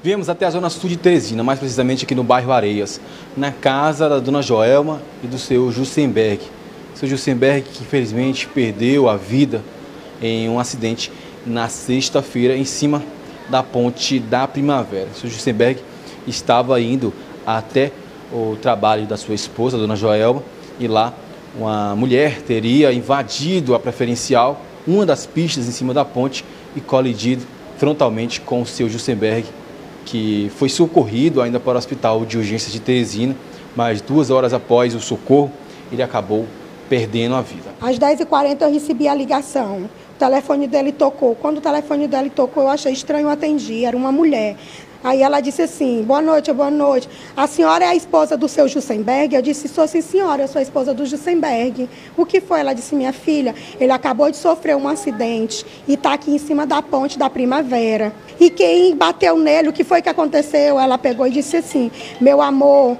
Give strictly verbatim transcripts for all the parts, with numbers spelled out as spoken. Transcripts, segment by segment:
Viemos até a zona sul de Teresina, mais precisamente aqui no bairro Areias, na casa da dona Joelma e do seu Jussenberg. Seu Jussenberg que infelizmente perdeu a vida em um acidente na sexta-feira em cima da ponte da Primavera. Seu Jussenberg estava indo até o trabalho da sua esposa, a dona Joelma, e lá uma mulher teria invadido a preferencial, uma das pistas em cima da ponte e colidido frontalmente com o seu Jussenberg, que foi socorrido ainda para o hospital de urgências de Teresina, mas duas horas após o socorro, ele acabou perdendo a vida. Às dez e quarenta eu recebi a ligação, o telefone dele tocou. Quando o telefone dele tocou, eu achei estranho, eu atendi, era uma mulher. Aí ela disse assim, boa noite, boa noite. A senhora é a esposa do seu Jussenberg? Eu disse, sou sim, senhora, eu sou a esposa do Jussenberg. O que foi? Ela disse, minha filha, ele acabou de sofrer um acidente e está aqui em cima da ponte da Primavera. E quem bateu nele, o que foi que aconteceu? Ela pegou e disse assim, meu amor,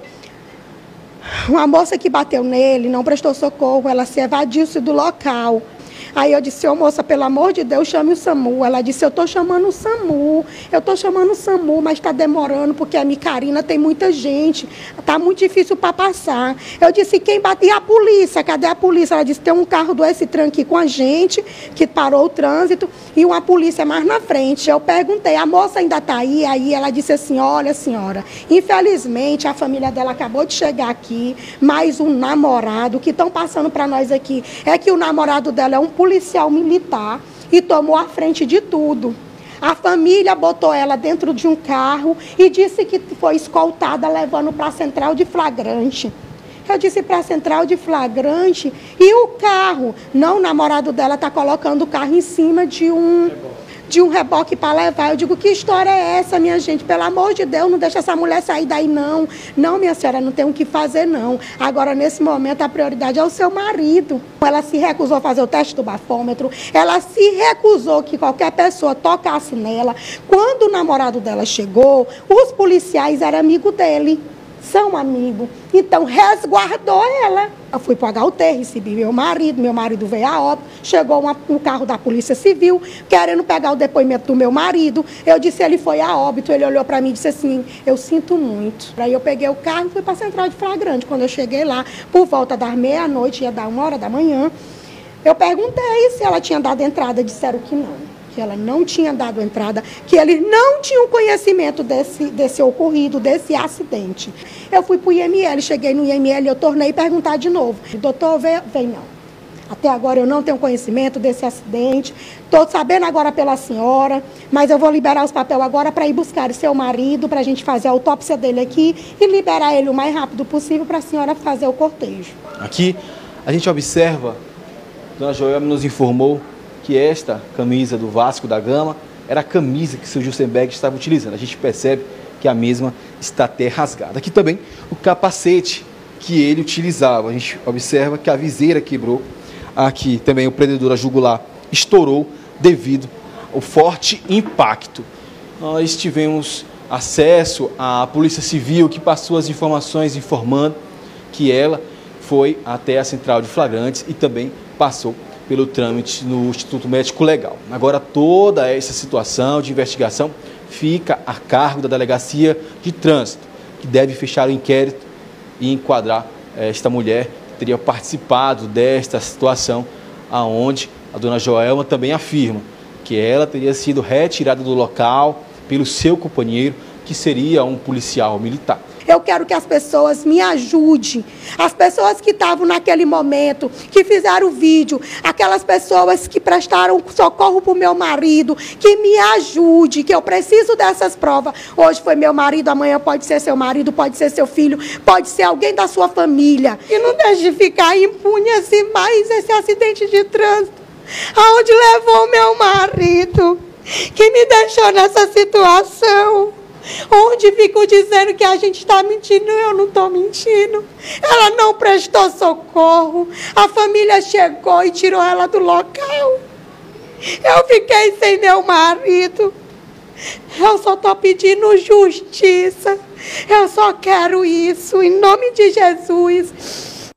uma moça que bateu nele não prestou socorro, ela se evadiu-se do local. Aí eu disse, ô moça, pelo amor de Deus, chame o SAMU. Ela disse, eu estou chamando o SAMU, eu estou chamando o SAMU, mas está demorando porque a Micarina tem muita gente, está muito difícil para passar. Eu disse, quem bateu? E a polícia? Cadê a polícia? Ela disse, tem um carro do S-Tran aqui com a gente, que parou o trânsito, e uma polícia mais na frente. Eu perguntei, a moça ainda está aí? Aí ela disse assim, olha senhora, infelizmente a família dela acabou de chegar aqui, mais um namorado, que estão passando para nós aqui, é que o namorado dela é um policial militar e tomou a frente de tudo. A família botou ela dentro de um carro e disse que foi escoltada levando para a central de flagrante. Eu disse para a central de flagrante e o carro? Não, o namorado dela está colocando o carro em cima de um... de um reboque para levar. Eu digo, que história é essa, minha gente? Pelo amor de Deus, não deixa essa mulher sair daí, não. Não, minha senhora, não tem o que fazer, não. Agora, nesse momento, a prioridade é o seu marido. Ela se recusou a fazer o teste do bafômetro, ela se recusou que qualquer pessoa tocasse nela. Quando o namorado dela chegou, os policiais eram amigos dele. São amigos, então resguardou ela. Eu fui para o H U T, recebi meu marido, meu marido veio a óbito, chegou uma, um carro da Polícia Civil, querendo pegar o depoimento do meu marido. Eu disse, ele foi a óbito, ele olhou para mim e disse assim, eu sinto muito. Aí eu peguei o carro e fui para a central de flagrante. Quando eu cheguei lá, por volta das meia-noite, ia dar uma hora da manhã, eu perguntei se ela tinha dado entrada, disseram que não. Que ela não tinha dado entrada, que eles não tinham conhecimento desse, desse ocorrido, desse acidente. Eu fui para o I M L, cheguei no I M L, eu tornei perguntar de novo. Doutor, vem, vem não. Até agora eu não tenho conhecimento desse acidente, estou sabendo agora pela senhora, mas eu vou liberar os papéis agora para ir buscar seu marido, para a gente fazer a autópsia dele aqui e liberar ele o mais rápido possível para a senhora fazer o cortejo. Aqui a gente observa, a dona Joelma nos informou que esta camisa do Vasco da Gama era a camisa que o seu Jussenberg estava utilizando. A gente percebe que a mesma está até rasgada. Aqui também o capacete que ele utilizava. A gente observa que a viseira quebrou. Aqui também o prendedor jugular estourou devido ao forte impacto. Nós tivemos acesso à Polícia Civil, que passou as informações informando que ela foi até a central de flagrantes e também passou pelo trâmite no Instituto Médico Legal. Agora toda essa situação de investigação fica a cargo da Delegacia de Trânsito, que deve fechar o inquérito e enquadrar esta mulher que teria participado desta situação, aonde a dona Joelma também afirma que ela teria sido retirada do local pelo seu companheiro, que seria um policial militar. Eu quero que as pessoas me ajudem, as pessoas que estavam naquele momento, que fizeram o vídeo, aquelas pessoas que prestaram socorro para o meu marido, que me ajude, que eu preciso dessas provas. Hoje foi meu marido, amanhã pode ser seu marido, pode ser seu filho, pode ser alguém da sua família. E não deixe de ficar impune assim mais esse acidente de trânsito, aonde levou meu marido, que me deixou nessa situação. Onde ficam dizendo que a gente está mentindo, eu não estou mentindo. Ela não prestou socorro, a família chegou e tirou ela do local. Eu fiquei sem meu marido. Eu só estou pedindo justiça. Eu só quero isso, em nome de Jesus.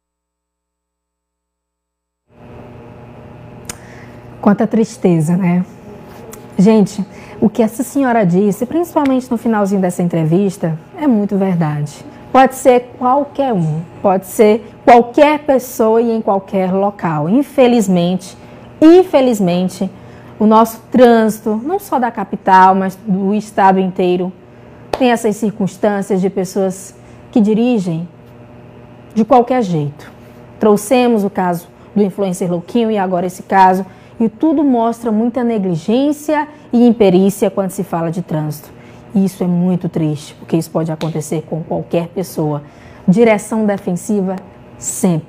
Quanta tristeza, né? Gente, O que essa senhora disse, principalmente no finalzinho dessa entrevista, é muito verdade. Pode ser qualquer um, pode ser qualquer pessoa e em qualquer local. Infelizmente, infelizmente, o nosso trânsito, não só da capital, mas do estado inteiro, tem essas circunstâncias de pessoas que dirigem de qualquer jeito. Trouxemos o caso do influencer louquinho e agora esse caso, e tudo mostra muita negligência e imperícia quando se fala de trânsito. E isso é muito triste, porque isso pode acontecer com qualquer pessoa. Direção defensiva, sempre.